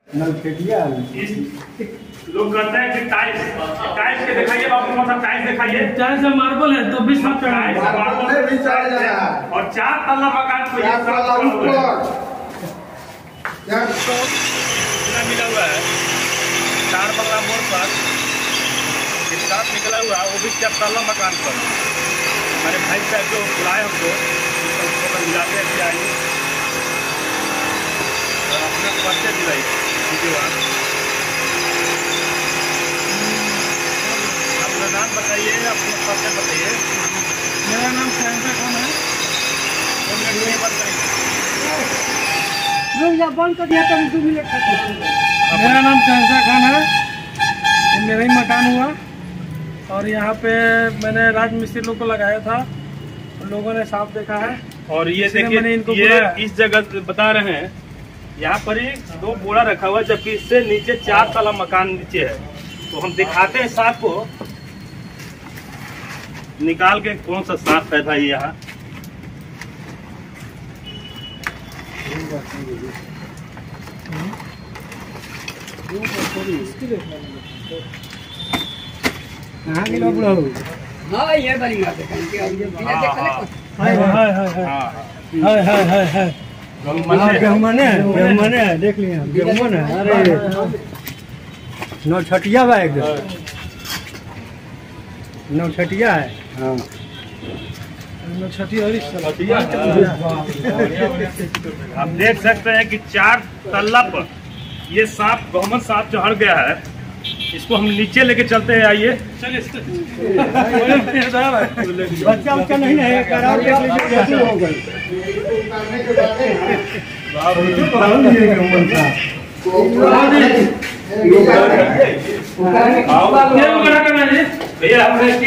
लोग कहते हैं कि टाइल्स टाइल्स के दिखाइए बाबू, मतलब टाइल्स दिखाइए। टाइल्स मार्बल है तो 20 लाख और 4 तल्ला मकान को ये मिला हुआ है 4 बंगला मोड़ पर साथ निकला हुआ है, वो भी 4 तल्ला मकान पर। हमारे भाई साहब जो बुलाए हमको मिलाते हैं आइए अपना परिचय दिलाई अपना नाम बताइए, अपना परिचय बताइए। मेरा नाम शहंशाह खान है। बंद कर दिया 2 मिनट। मेरा नाम शहंशाह खान है, ये मेरा ही मकान हुआ और यहाँ पे मैंने राजमिस्त्री लोग को लगाया था, लोगों ने साफ देखा है। और ये देखिए ये इस जगह बता रहे हैं यहाँ पर ही 2 बोरा रखा हुआ है, जबकि इससे नीचे 4 तला मकान नीचे है। तो हम दिखाते हैं सांप को निकाल के, कौन सा सांप है भाई यहाँ। गहुमने देख लिया गहुमन है। अरे नौछटिया बा एकदम नौछटिया है। हाँ आप देख सकते हैं कि 4 तल्ला पर ये सांप गहुमन सांप चढ़ गया है। इसको हम नीचे लेके चलते हैं, आइए। बच्चा उच्चा नहीं है भैया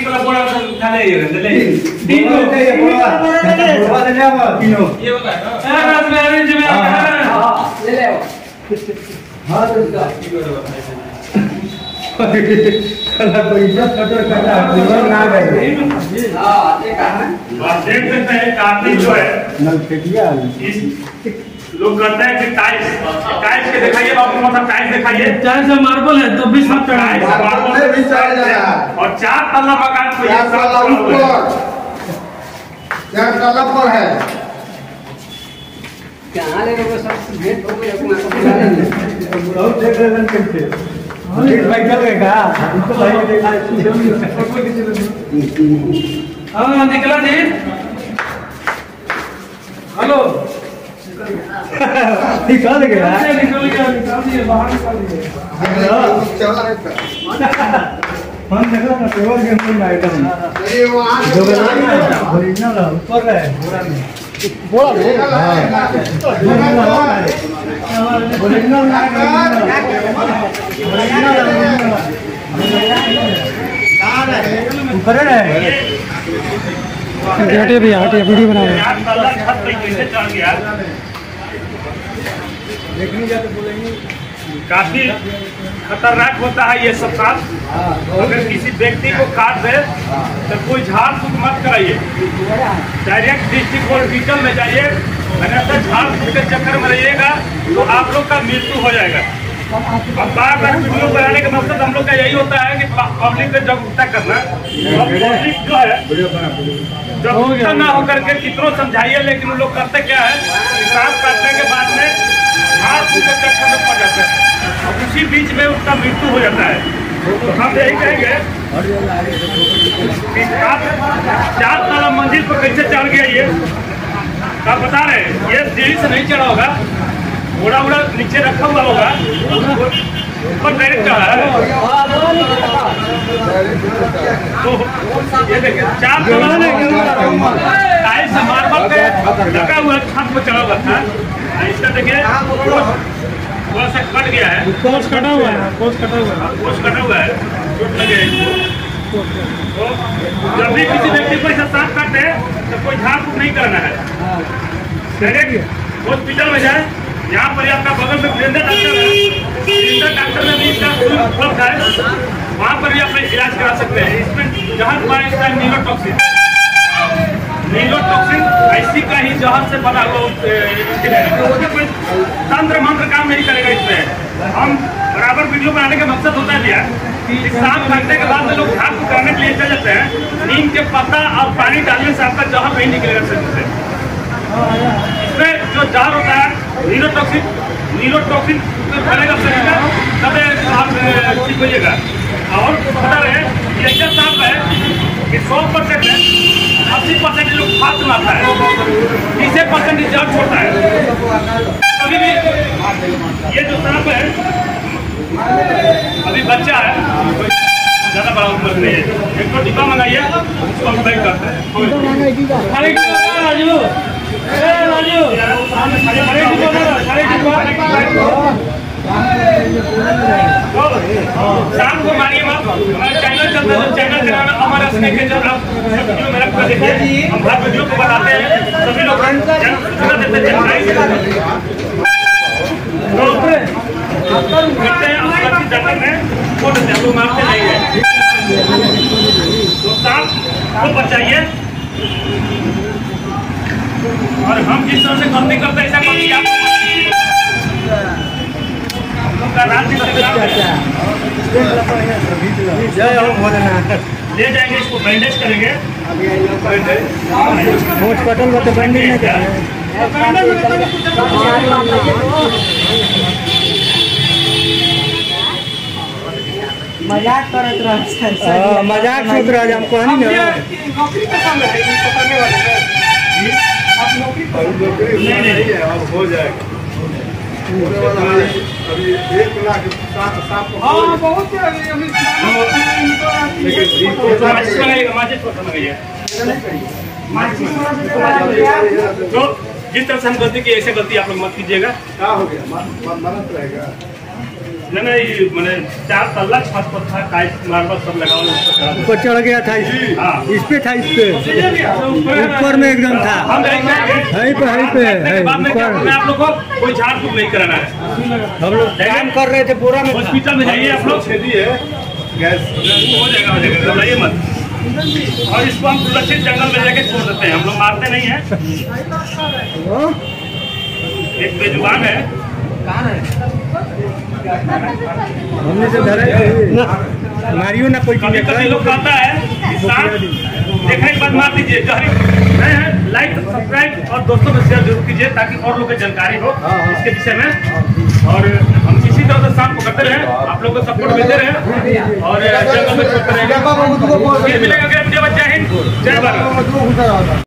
देख सकते हैं काफी जो है लोग कहते हैं कि टाइल्स टाइल्स के दिखाइए बाबू, मतलब टाइल्स दिखाइए। टाइल्स मार्बल है तो 20 लाख और 4 तल्ला मकान को ये 4 तल्ला पर है। कहाँ ले गए सब भेंट हो गया बहुत देख रहे हैं कैसे भाई चल गए इनको भाई देखा हाँ निकला जी। हेलो निकाल गया निकाल दिए बाहर निकाल दिए। चला है फोन देखो ना टेबल के अंदर आइटम ये वहां जो ओरिजिनल है ऊपर है बोरा में हटिए भैया हटिए वीडियो बना रहे हैं। देखने जाते बोलेंगे काफी खतरनाक होता है ये सब सांप। अगर किसी व्यक्ति को काट दे तो कोई झाड़ फूक मत कराइए, डायरेक्ट डिस्ट्रिक्ट हॉस्पिटल में जाइए। अगर झाड़ फूक के चक्कर में रहिएगा तो आप लोग का मृत्यु हो जाएगा। अब बार-बार वीडियो बनाने का मकसद हम लोग का यही होता है कि पब्लिक को जागरूकता करना। पब्लिक जो है जागरूकता ना होकर के कितनों समझाइए, लेकिन वो लोग करते क्या है कि सांप काटने के बाद में झाड़ फूक के चक्कर में पड़ जाते हैं और उसी बीच में उसका मृत्यु हो जाता है। तो हम यही कहेंगे कि आप 4 तला मंजिल पर कैसे चढ़ गया ये आप बता रहे हैं। ये सीढ़ी से नहीं चढ़ा होगा, घोड़ा उड़ा नीचे रखा हुआ होगा, ऊपर डायरेक्ट चढ़ा है। तो ये देखिए 4 टाइल्स मार्बल पे लगा हुआ छत पर चढ़ा हुआ था। इसका देखिए थोड़ा सा कट गया है, कोच कटा हुआ है, कोच कटा हुआ है, कोच कटा हुआ है, चोट लगे इसको। तो जब भी किसी व्यक्ति को ऐसा सांप काटते हैं तो कोई झाड़ फूक नहीं करना है, डायरेक्ट हॉस्पिटल में जाए। यहाँ पर आपका बगल में वीरेंद्र डॉक्टर है, वीरेंद्र डॉक्टर में भी इसका उपलब्ध है, वहाँ पर भी आप इलाज करा सकते हैं। इसमें जहर पाए इसका नीलोटॉक्सिन ऐसी का ही जहर से बना हुआ तंत्र मंत्र काम नहीं करेगा इसमें। हम बराबर वीडियो बनाने का मकसद होता है भैया कि सांप काटने के बाद में लोग झाड़ फूक करने के लिए चल जाते हैं। नीम के पत्ता और पानी डालने से आपका जहर नहीं निकलेगा शरीर से। इसमें जो जहर होता है नीरोटॉक्सिन बनेगा शरीर का, तब आप ठीक होइएगा। और पता रहे ये ऐसा सांप है कि 100% है, 80% लोग फास्ट मारता है, 20% जड़ छोड़ता है। कभी भी ये जो सांप है अभी बच्चा है, ज़्यादा बड़ा उम्र नहीं है। एक तो डिब्बा मंगाइए, उसको हम पैक करते हैं। शाम को मारिए मत। हमारा चैनल चलता है, चैनल के नाम है अमर स्नेक के, जब आप वीडियो मेरा कर देखिए, हम हर वीडियो को बताते हैं, सभी लोग सूचना देते हैं, जानकारी देते हैं। जंगल में छोड़ देते हैं, हम लोग मारते नहीं है। तो सांप को बचाइए, और हम जिस तरह से गलती करते हैं ऐसा गलती आप हम लोग का रात ले जाएंगे, इसको बैंडेज करेंगे। मजाक करत रहा मजाक सोच रहा है हमको नहीं ना। नौकरी का काम है, पकड़ने वाले हैं। आप नौकरी नहीं है, अब हो जाएगा। अभी 1,60,000 हाँ बहुत अभी माचिस लगाइएगा, माचिस पसंद लगाइए। तो जिस तरह से हम गलती की, ऐसे गलती आप लोग मत कीजिएगा। क्या हो गया? मदद रहेगा। नहीं मैंने 4 तल्ला 6 पत्थर टाइट मार्बल सब लगा ऊपर चढ़ गया था, इस पे था, इस पे ऊपर में एकदम था। हम ऊपर आप लोग को कोई झाड़ फूक नहीं कराना है। हम लोग काम कर रहे थे पूरा में। हॉस्पिटल में जाइए आप लोग, गैस हो जाएगा घबराइए मत। और इसको हम सुरक्षित जंगल में जाके छोड़ देते हैं, हम लोग मारते नहीं हैं। एक बेजुबान है, हमने से धरा मारियो ना कोई। कभी कभी लोग कहता है सांप देखने के बाद मार दीजिए, जहरी नहीं है। लाइक सब्सक्राइब और दोस्तों में शेयर जरूर कीजिए, ताकि और लोगों को जानकारी हो इसके विषय में। और हम इसी तरह से सांप पकड़ते रहे, आप लोगों को सपोर्ट मिलते रहे, और जंगल में छोड़ते रहेंगे। फिर मिलेगा अगले वीडियो में। जय हिंद, जय भारत।